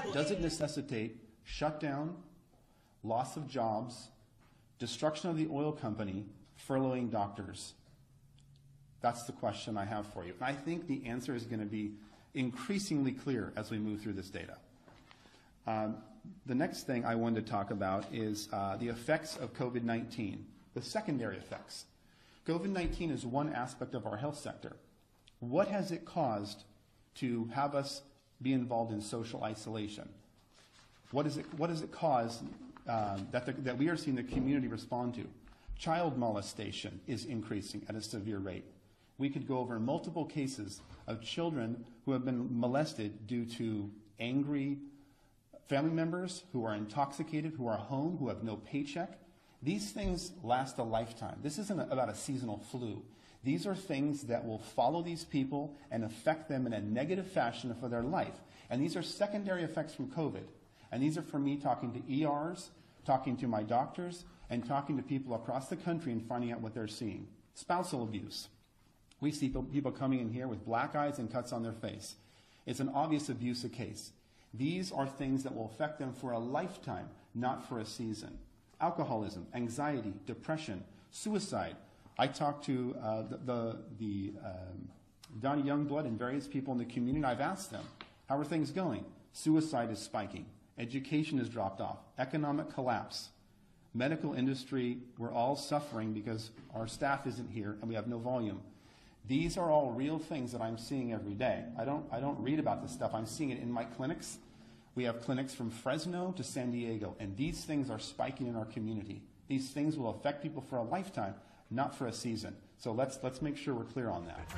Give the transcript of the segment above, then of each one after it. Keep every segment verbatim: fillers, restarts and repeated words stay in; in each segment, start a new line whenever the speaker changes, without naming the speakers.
Does it necessitate shutdown, loss of jobs, destruction of the oil company, furloughing doctors? That's the question I have for you. And I think the answer is going to be increasingly clear as we move through this data. Um, the next thing I wanted to talk about is uh, the effects of COVID nineteen, the secondary effects. COVID nineteen is one aspect of our health sector. What has it caused to have us be involved in social isolation? What, is it, what does it cause um, that, the, that we are seeing the community respond to? Child molestation is increasing at a severe rate. We could go over multiple cases of children who have been molested due to angry family members who are intoxicated, who are home, who have no paycheck. These things last a lifetime. This isn't about a seasonal flu. These are things that will follow these people and affect them in a negative fashion for their life. And these are secondary effects from COVID. And these are from me talking to E Rs, talking to my doctors, and talking to people across the country and finding out what they're seeing. Spousal abuse. We see people coming in here with black eyes and cuts on their face. It's an obvious abuse case. These are things that will affect them for a lifetime, not for a season. Alcoholism, anxiety, depression, suicide. I talked to uh, the, the, the um, Donnie Youngblood and various people in the community, and I've asked them, how are things going? Suicide is spiking. Education has dropped off. Economic collapse. Medical industry, we're all suffering because our staff isn't here and we have no volume. These are all real things that I'm seeing every day. I don't, I don't read about this stuff. I'm seeing it in my clinics. We have clinics from Fresno to San Diego, and these things are spiking in our community. These things will affect people for a lifetime, not for a season. So let's, let's make sure we're clear on that.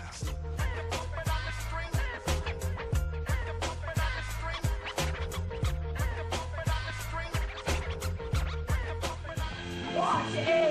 Watch it!